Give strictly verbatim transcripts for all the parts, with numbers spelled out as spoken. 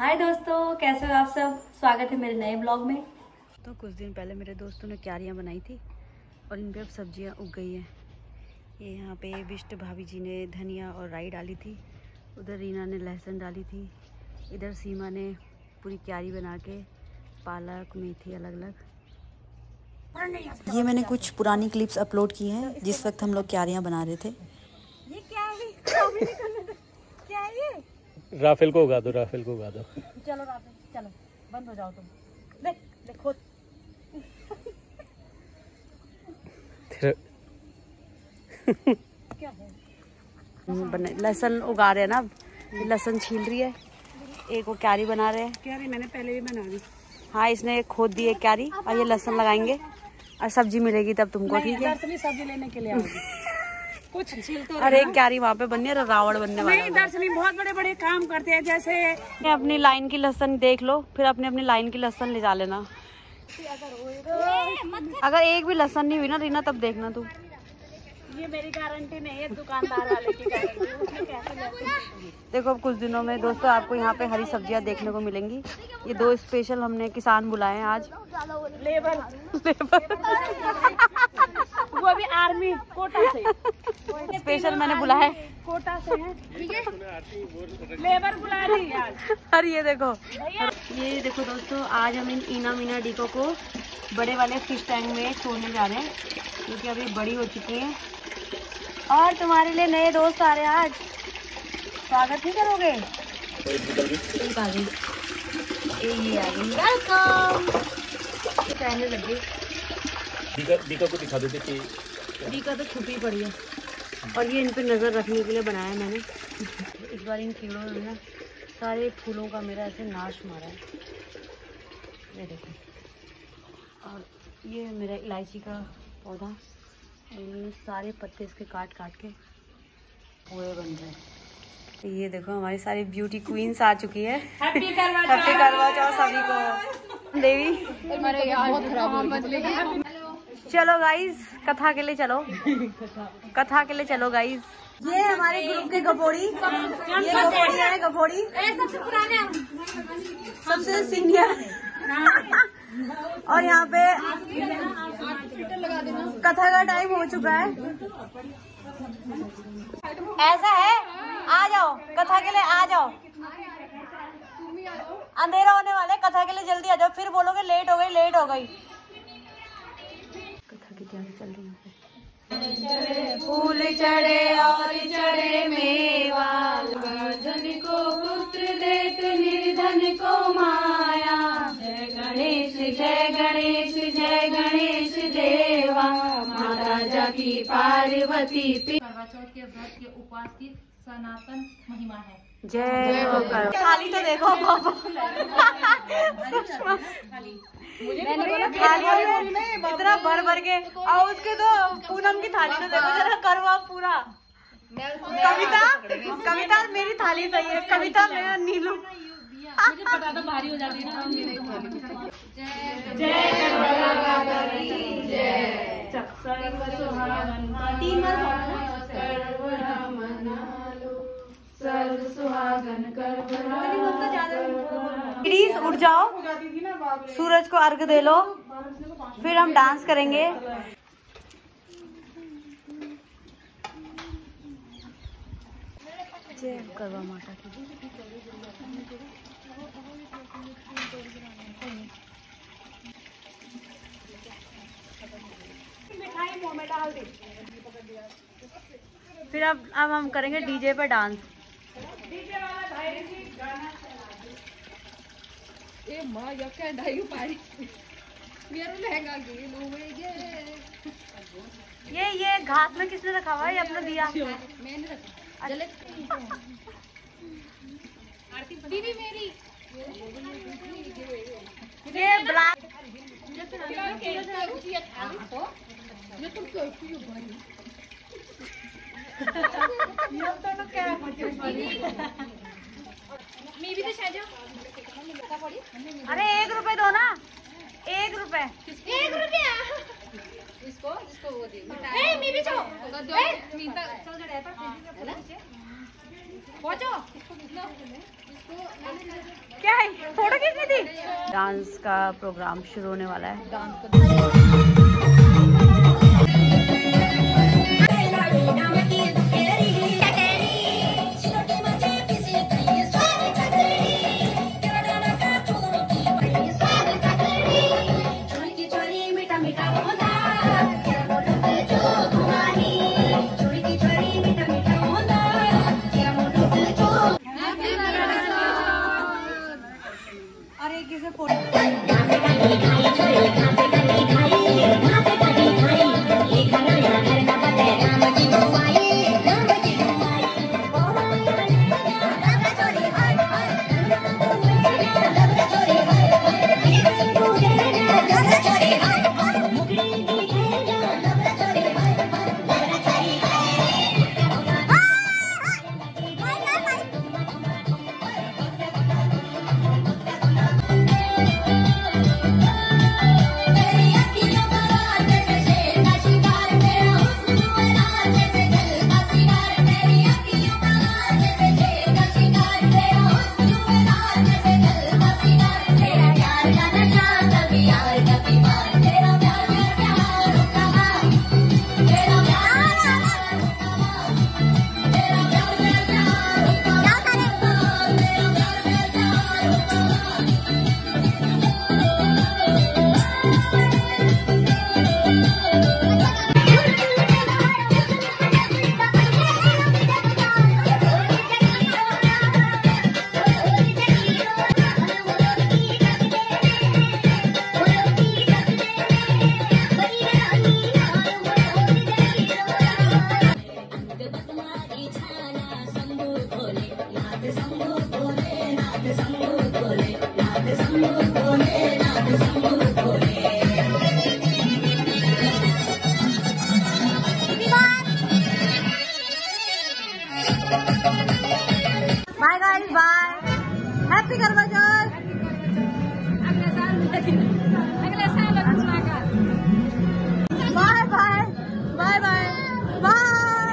हाय दोस्तों, कैसे हो आप सब। स्वागत है मेरे नए ब्लॉग में। तो कुछ दिन पहले मेरे दोस्तों ने क्यारियाँ बनाई थी और इन पे अब सब्जियाँ उग गई हैं। ये यहाँ पे विष्ट भाभी जी ने धनिया और राई डाली थी, उधर रीना ने लहसुन डाली थी, इधर सीमा ने पूरी क्यारी बना के पालक मेथी अलग अलग। ये मैंने कुछ पुरानी क्लिप्स अपलोड की हैं जिस वक्त हम लोग क्यारियाँ बना रहे थे। ये क्या है? क्या है ये? राफेल को उगा दो, राफेल को उगा दो। चलो राफेल, चलो बंद हो जाओ तुम। देख देख खुद। क्या है? लहसुन उगा रहे हैं ना, लहसुन छील रही है, एक वो क्यारी बना रहे हैं। क्यारी मैंने पहले भी बना दी। हाँ, इसने खोद दी है क्यारी और ये लहसुन लगाएंगे और सब्जी मिलेगी तब तुमको, ठीक है? दर्शनी सब्जी लेने के लिए आओगी। कुछ छीलते। अरे एक क्यारी वहाँ पे बननी है, रावण बनने वाला है। दर्शनी बहुत बड़े बड़े काम करते हैं, जैसे अपनी लाइन की लहसुन देख लो, फिर अपनी अपनी लाइन की लहसुन ले जा लेना। अगर एक भी लहसुन नहीं हुई ना रीना, तब देखना तू। ये मेरी गारंटी नहीं है, दुकानदार वाले की गारंटी। उसमें कैसे लहसुन। देखो अब कुछ दिनों में दोस्तों आपको यहाँ पे हरी सब्जियाँ देखने को मिलेंगी। ये दो स्पेशल हमने किसान बुलाए हैं आज। लेबर लेबर वो भी आर्मी कोटा से स्पेशल मैंने बुलाया है, कोटा से है। लेबर बुला रही है आज। और ये देखो, ये देखो दोस्तों, आज हम इन ईना मीना डीको को बड़े वाले फिश टैंक में छोड़ने जा रहे हैं क्योंकि अभी बड़ी हो चुकी हैं। और तुम्हारे लिए नए दोस्त आ रहे हैं आज, स्वागत नहीं करोगे? एक आ गई, ये आ गई, वेलकम। कहने लगे दीका, दीका को दिखा देते कि दीका तो छुपी पड़ी है और ये इन पे नज़र रखने के लिए बनाया मैंने। इस बार इन कीड़ों ने ना सारे फूलों का मेरा ऐसे नाश मारा है, ये देखो। और ये मेरा इलायची का पौधा, ये सारे पत्ते इसके काट काट के पूरे बन रहे हैं। ये देखो हमारी सारी ब्यूटी क्वींस आ चुकी है। हैप्पी करवा चौथ सभी को। देवी हमारे यार बहुत खराब। चलो गाइस, कथा के लिए चलो, कथा के लिए चलो गाइस। ये हमारे ग्रुप के गपोड़ी, ये गपोड़ी है, गपोड़ी सबसे पुराने, सबसे सीनियर। और यहाँ पे कथा का टाइम हो चुका है। ऐसा है, आ जाओ कथा के लिए, आ जाओ। अंधेरा होने वाला है, कथा के लिए जल्दी आ जाओ, फिर बोलोगे लेट हो गई, लेट हो गई। कथा की तैयारी चल रही है। फूल चढ़े और चढ़े मेवा, धन को पुत्र देत निर्धन को माया। जय गणेश जय गणेश जय गणेश देवा, माता जाकी पार्वती। करवा चौथ के व्रत के उपवास की सनातन महिमा है। जय हो। थाली तो देखो बाबा, थाली इतना भर भर के, और उसके तो पूनम की थाली तो देखो जरा, करवा पूरा। कविता कविता मेरी थाली सही है, कविता मैं नीलू। मुझे पता था भारी हो जाती है ना। जय तीन बार प्लीज उठ जाओ, सूरज को अर्घ दे लो, फिर हम डांस करेंगे। जय करवा माता की। मिठाई मुंह में डाल दी। फिर अब अब हम करेंगे डीजे पे डांस। डीजे वाला भाई जी गाना चला दे। ए मां ये क्या डाई पारी मेरा लहंगा गेलो में ये ये ये घास में किसने रखा हुआ है? ये अपना दिया मैंने रखा। जले आरती दीदी मेरी ये ब्लैक। ये तुम क्यों क्यों बनी? ये तो क्या है? मैं भी तो शायद अरे एक रुपए दो ना, एक रुपए। एक रुपया इसको इसको वो दे मिठाई। ए मैं भी छो ए मीता चल जड़े पर है ना पहुंचो इसको कितना क्या है, फोटो खींचनी थी। डांस का प्रोग्राम शुरू होने वाला है। Dance bye guys, bye, happy Karva Chauth. अगले साल अगले साल अच्छा का। Bye bye bye bye bye.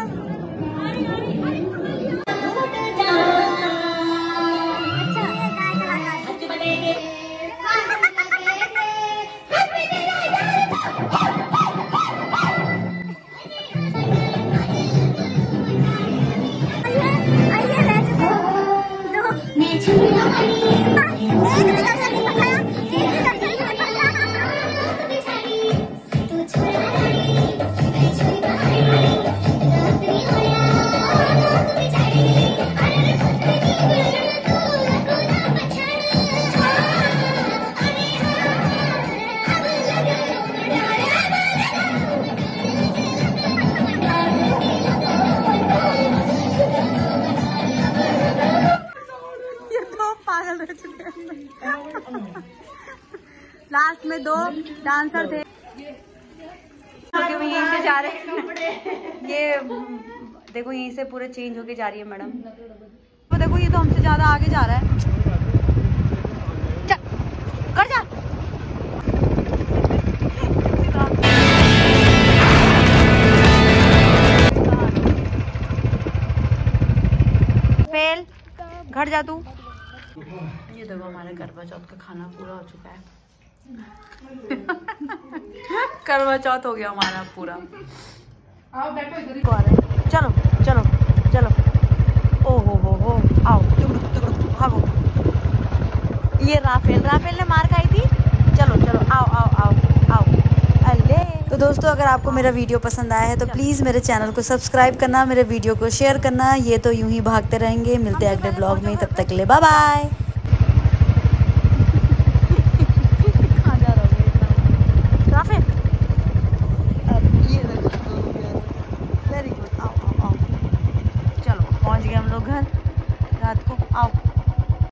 Last में दो डांसर थे क्योंकि वो यहीं से जा रहे हैं। ये देखो यहीं से पूरे चेंज होके जा रही है मैडम। तो देखो ये तो हमसे ज्यादा आगे जा रहा है। चल कर जा। फेल, घर जा तू। ये देखो हमारे करवा चौथ का खाना पूरा हो चुका है। करवा चौथ हो गया हमारा पूरा। आओ बैठो इधर। चलो चलो चलो। ओ हो हो हो आओ भागो। ये राफेल राफेल ने मार खाई थी। चलो चलो आओ आओ आओ आओ। अल्ले तो दोस्तों, अगर आपको मेरा वीडियो पसंद आया है तो प्लीज़ मेरे चैनल को सब्सक्राइब करना, मेरे वीडियो को शेयर करना। ये तो यूं ही भागते रहेंगे। मिलते हैं अगले ब्लॉग में, तब तक के लिए बाय बाय।